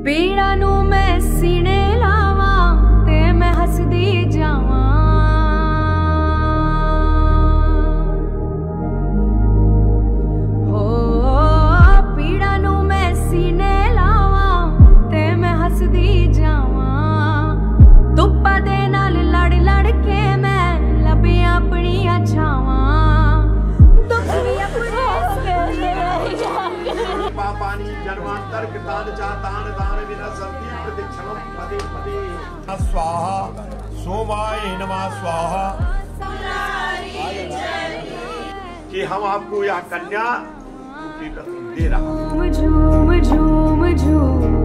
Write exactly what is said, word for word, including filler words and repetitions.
पीड़ा नू मैं सीने लावा ते मैं हसदी जावा। हो पीड़ा नू मैं सीने लावा ते मैं हसदी जावा। धुप्पा दे नाल लड़ लड़ के मैं लभी अपनी छावा। दुख भी अपने पापानी जन्मांतर कृतान चातान दान विना संति प्रदक्षिणम पदे पदे। स्वाहा सोमाय नमः स्वाहा। कि हम आपको यह कन्या दे रहा। झूम झूम झूम झूम